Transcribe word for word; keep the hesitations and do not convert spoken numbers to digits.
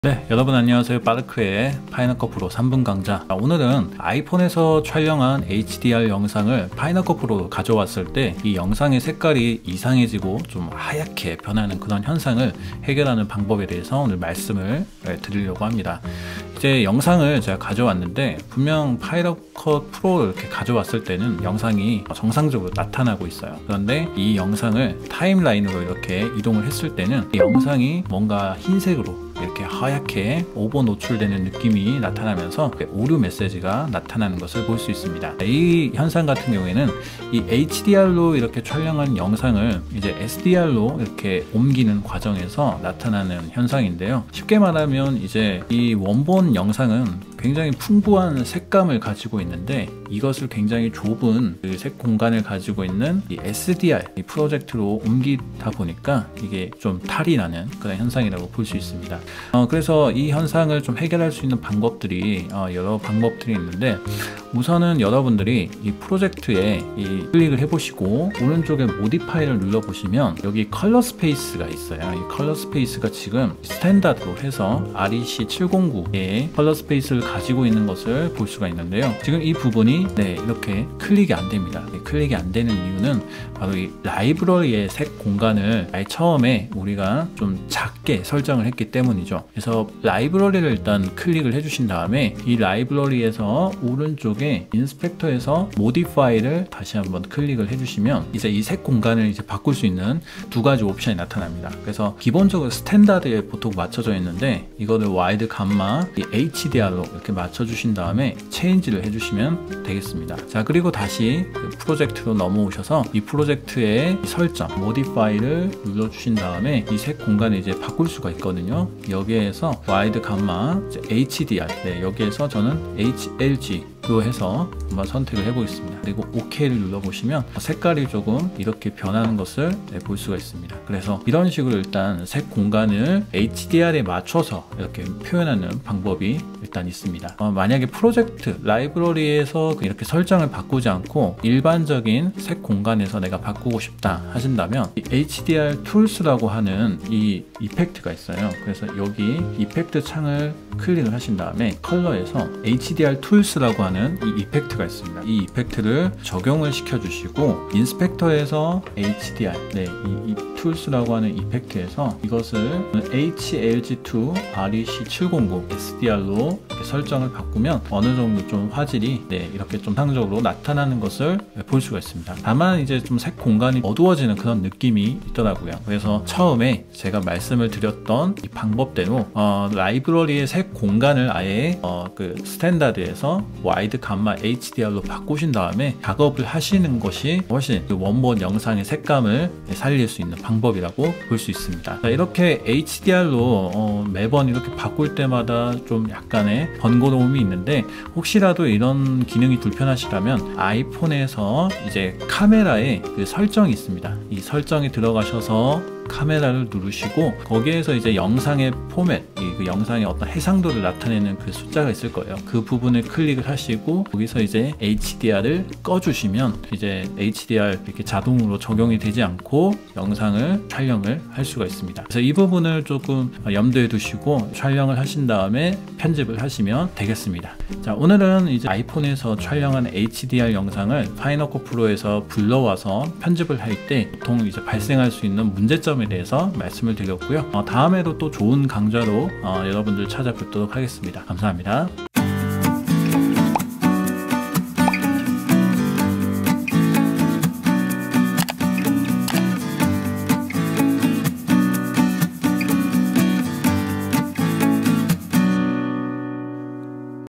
네, 여러분 안녕하세요. 빠르크의 파이널컷 프로 삼 분 강좌. 오늘은 아이폰에서 촬영한 에이치디알 영상을 파이널컷 프로로 가져왔을 때 이 영상의 색깔이 이상해지고 좀 하얗게 변하는 그런 현상을 해결하는 방법에 대해서 오늘 말씀을 드리려고 합니다. 이제 영상을 제가 가져왔는데 분명 파이널컷 프로를 이렇게 가져왔을 때는 영상이 정상적으로 나타나고 있어요. 그런데 이 영상을 타임라인으로 이렇게 이동을 했을 때는 이 영상이 뭔가 흰색으로 이렇게 하얗게 오버 노출되는 느낌이 나타나면서 오류 메시지가 나타나는 것을 볼 수 있습니다. 이 현상 같은 경우에는 이 에이치디알로 이렇게 촬영한 영상을 이제 에스디알로 이렇게 옮기는 과정에서 나타나는 현상인데요. 쉽게 말하면 이제 이 원본 영상은 굉장히 풍부한 색감을 가지고 있는데 이것을 굉장히 좁은 그 색 공간을 가지고 있는 이 에스디알 이 프로젝트로 옮기다 보니까 이게 좀 탈이 나는 그런 현상이라고 볼 수 있습니다. 어, 그래서 이 현상을 좀 해결할 수 있는 방법들이 어, 여러 방법들이 있는데 우선은 여러분들이 이 프로젝트에 이 클릭을 해보시고 오른쪽에 모디파이를 눌러보시면 여기 컬러 스페이스가 있어요. 이 컬러 스페이스가 지금 스탠다드로 해서 알이씨 칠공구의 컬러 스페이스를 가지고 있는 것을 볼 수가 있는데요. 지금 이 부분이 네, 이렇게 클릭이 안 됩니다. 네, 클릭이 안 되는 이유는 바로 이 라이브러리의 색 공간을 아예 처음에 우리가 좀 작게 설정을 했기 때문이죠. 그래서 라이브러리를 일단 클릭을 해주신 다음에 이 라이브러리에서 오른쪽에 인스펙터에서 모디파이를 다시 한번 클릭을 해주시면 이제 이 색 공간을 이제 바꿀 수 있는 두 가지 옵션이 나타납니다. 그래서 기본적으로 스탠다드에 보통 맞춰져 있는데 이거를 와이드 감마 이 에이치디알로 이렇게 맞춰주신 다음에 체인지를 해주시면 되겠습니다. 자, 그리고 다시 그 프로젝트로 넘어오셔서 이 프로젝트의 설정 모디파이를 눌러주신 다음에 이 색 공간을 이제 바꿀 수가 있거든요. 여기에서 와이드 감마 에이치디알 네, 여기에서 저는 에이치엘지로 해서 한번 선택을 해보겠습니다. 그리고 오케이를 눌러보시면 색깔이 조금 이렇게 변하는 것을 네, 볼 수가 있습니다. 그래서 이런 식으로 일단 색 공간을 에이치디알에 맞춰서 이렇게 표현하는 방법이 일단 있습니다. 어, 만약에 프로젝트 라이브러리에서 이렇게 설정을 바꾸지 않고 일반적인 색 공간에서 내가 바꾸고 싶다 하신다면 이 에이치디알 툴스라고 하는 이 이펙트가 있어요. 그래서 여기 이펙트 창을 클릭을 하신 다음에 컬러에서 에이치디알 툴스라고 하는 이 이펙트가 있습니다. 이 이펙트를 적용을 시켜주시고 인스펙터에서 에이치디알 네, 이, 이 툴스라고 하는 이펙트에서 이것을 에이치엘지 투 알이씨 칠공구 에스디알로 설정을 바꾸면 어느 정도 좀 화질이 네, 이렇게 좀 상적으로 나타나는 것을 볼 수가 있습니다. 다만 이제 좀 색 공간이 어두워지는 그런 느낌이 있더라고요. 그래서 처음에 제가 말씀을 드렸던 이 방법대로 어, 라이브러리의 색 공간을 아예 어, 그 스탠다드에서 와이드 감마 에이치디알로 바꾸신 다음에 작업을 하시는 것이 훨씬 그 원본 영상의 색감을 살릴 수 있는 방법이라고 볼 수 있습니다. 자, 이렇게 에이치디알로 어, 매번 이렇게 바꿀 때마다 좀 약간의 번거로움이 있는데 혹시라도 이런 기능이 불편하시다면 아이폰에서 이제 카메라에 그 설정이 있습니다. 이 설정에 들어가셔서 카메라를 누르시고 거기에서 이제 영상의 포맷, 그 영상의 어떤 해상도를 나타내는 그 숫자가 있을 거예요. 그 부분을 클릭을 하시고 거기서 이제 에이치디알을 꺼주시면 이제 에이치디알 이렇게 자동으로 적용이 되지 않고 영상을 촬영을 할 수가 있습니다. 그래서 이 부분을 조금 염두에 두시고 촬영을 하신 다음에 편집을 하시면 되겠습니다. 자, 오늘은 이제 아이폰에서 촬영한 에이치디알 영상을 파이널컷 프로에서 불러와서 편집을 할 때 보통 이제 발생할 수 있는 문제점에 대해서 말씀을 드렸고요. 어, 다음에도 또 좋은 강좌로 어, 여러분들 찾아뵙도록 하겠습니다. 감사합니다.